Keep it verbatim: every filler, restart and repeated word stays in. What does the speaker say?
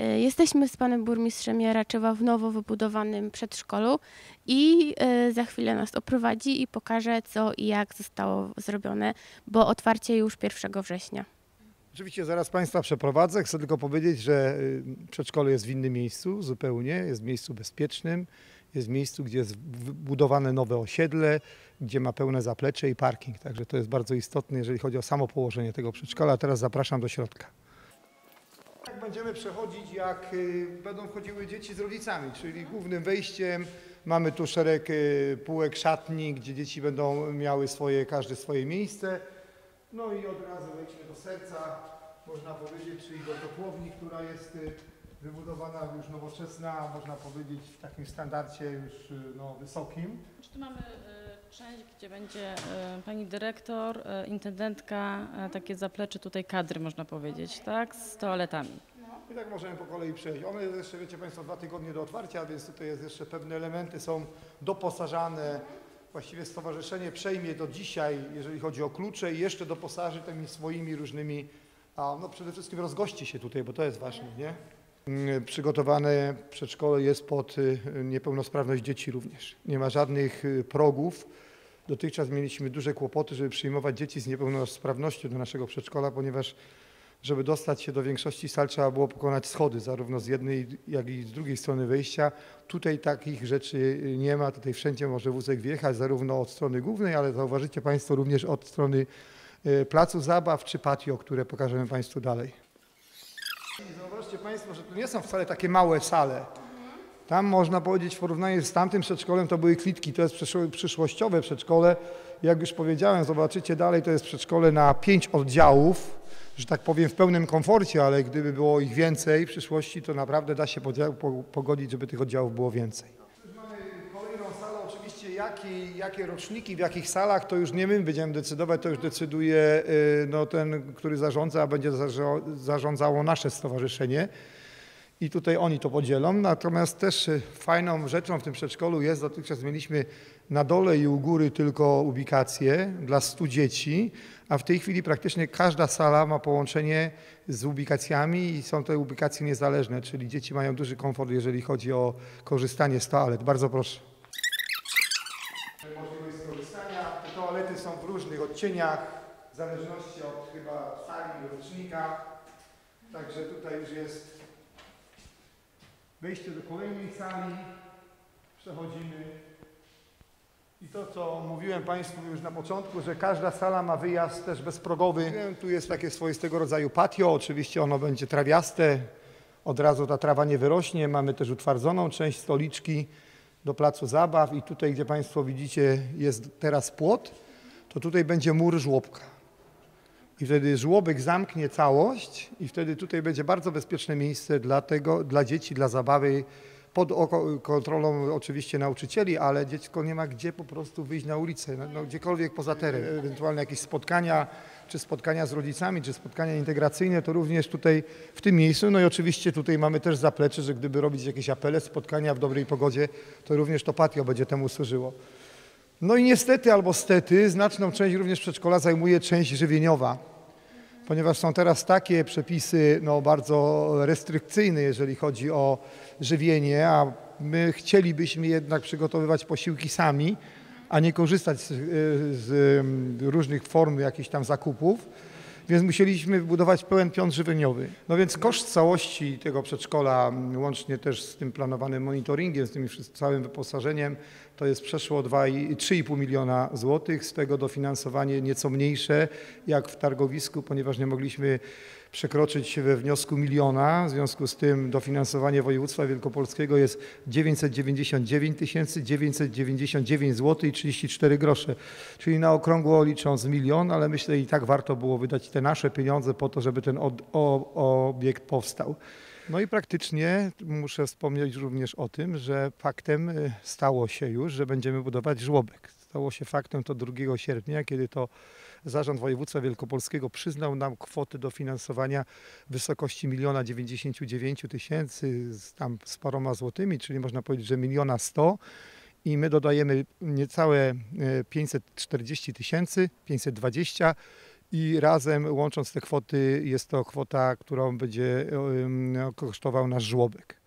Jesteśmy z panem burmistrzem Jaraczewa w nowo wybudowanym przedszkolu i za chwilę nas oprowadzi i pokaże, co i jak zostało zrobione, bo otwarcie już pierwszego września. Oczywiście zaraz Państwa przeprowadzę. Chcę tylko powiedzieć, że przedszkole jest w innym miejscu zupełnie, jest w miejscu bezpiecznym, jest w miejscu, gdzie jest budowane nowe osiedle, gdzie ma pełne zaplecze i parking. Także to jest bardzo istotne, jeżeli chodzi o samo położenie tego przedszkola. Teraz zapraszam do środka. Tak będziemy przechodzić, jak będą wchodziły dzieci z rodzicami, czyli głównym wejściem mamy tu szereg półek szatni, gdzie dzieci będą miały swoje, każde swoje miejsce. No i od razu wejdźmy do serca, można powiedzieć, czyli do kotłowni, która jest wybudowana już nowoczesna, można powiedzieć w takim standardzie już no, wysokim. Tu mamy y, część, gdzie będzie y, pani dyrektor, y, intendentka, y, takie zaplecze tutaj kadry, można powiedzieć, tak, z toaletami. I tak możemy po kolei przejść. One jest jeszcze, wiecie Państwo, dwa tygodnie do otwarcia, więc tutaj jest jeszcze pewne elementy są doposażane. Właściwie stowarzyszenie przejmie do dzisiaj, jeżeli chodzi o klucze i jeszcze doposaży tymi swoimi różnymi, a no przede wszystkim rozgości się tutaj, bo to jest ważne, nie? Przygotowane przedszkole jest pod niepełnosprawność dzieci również. Nie ma żadnych progów. Dotychczas mieliśmy duże kłopoty, żeby przyjmować dzieci z niepełnosprawnością do naszego przedszkola, ponieważ żeby dostać się do większości sal trzeba było pokonać schody, zarówno z jednej, jak i z drugiej strony wejścia. Tutaj takich rzeczy nie ma, tutaj wszędzie może wózek wjechać, zarówno od strony głównej, ale zauważycie Państwo również od strony placu zabaw czy patio, które pokażemy Państwu dalej. Zauważcie Państwo, że to nie są wcale takie małe sale. Tam można powiedzieć w porównaniu z tamtym przedszkolem to były klitki, to jest przyszłościowe przedszkole. Jak już powiedziałem, zobaczycie dalej, to jest przedszkole na pięć oddziałów, że tak powiem w pełnym komforcie, ale gdyby było ich więcej w przyszłości, to naprawdę da się pogodzić, żeby tych oddziałów było więcej. Mamy kolejną salę, oczywiście jakie, jakie roczniki, w jakich salach, to już nie my będziemy decydować, to już decyduje no, ten, który zarządza, a będzie zarządzało nasze stowarzyszenie. I tutaj oni to podzielą, natomiast też fajną rzeczą w tym przedszkolu jest, dotychczas mieliśmy na dole i u góry tylko ubikacje dla stu dzieci, a w tej chwili praktycznie każda sala ma połączenie z ubikacjami i są te ubikacje niezależne, czyli dzieci mają duży komfort, jeżeli chodzi o korzystanie z toalet. Bardzo proszę. Możliwość skorzystania. Te toalety są w różnych odcieniach, w zależności od chyba sali, rocznika, także tutaj już jest wejście do kolejnej sali, przechodzimy i to, co mówiłem Państwu już na początku, że każda sala ma wyjazd też bezprogowy. Tu jest takie swoistego rodzaju patio, oczywiście ono będzie trawiaste, od razu ta trawa nie wyrośnie. Mamy też utwardzoną część stoliczki do placu zabaw i tutaj, gdzie Państwo widzicie, jest teraz płot, to tutaj będzie mur żłobka. I wtedy żłobek zamknie całość i wtedy tutaj będzie bardzo bezpieczne miejsce dla tego, dla dzieci, dla zabawy, pod kontrolą oczywiście nauczycieli, ale dziecko nie ma gdzie po prostu wyjść na ulicę, no, no, gdziekolwiek poza teren. Ewentualne jakieś spotkania, czy spotkania z rodzicami, czy spotkania integracyjne, to również tutaj w tym miejscu. No i oczywiście tutaj mamy też zaplecze, że gdyby robić jakieś apele, spotkania w dobrej pogodzie, to również to patio będzie temu służyło. No i niestety albo stety znaczną część również przedszkola zajmuje część żywieniowa, ponieważ są teraz takie przepisy no, bardzo restrykcyjne, jeżeli chodzi o żywienie, a my chcielibyśmy jednak przygotowywać posiłki sami, a nie korzystać z, z różnych form jakichś tam zakupów, więc musieliśmy wybudować pełen pion żywieniowy. No więc koszt całości tego przedszkola, łącznie też z tym planowanym monitoringiem, z tym całym wyposażeniem, to jest przeszło trzy i pół miliona złotych, z tego dofinansowanie nieco mniejsze jak w targowisku, ponieważ nie mogliśmy przekroczyć we wniosku miliona, w związku z tym dofinansowanie województwa wielkopolskiego jest dziewięćset dziewięćdziesiąt dziewięć tysięcy dziewięćset dziewięćdziesiąt dziewięć złotych i trzydzieści cztery grosze, czyli na okrągło licząc milion, ale myślę i tak warto było wydać te nasze pieniądze po to, żeby ten od, o, obiekt powstał. No i praktycznie muszę wspomnieć również o tym, że faktem stało się już, że będziemy budować żłobek. Stało się faktem to drugiego sierpnia, kiedy to Zarząd Województwa Wielkopolskiego przyznał nam kwotę dofinansowania w wysokości miliona dziewięćdziesięciu dziewięciu tysięcy z tam z paroma złotymi, czyli można powiedzieć, że miliona sto. I my dodajemy niecałe pięćset czterdzieści tysięcy, pięćset dwadzieścia i razem łącząc te kwoty jest to kwota, którą będzie ym, kosztował nasz żłobek.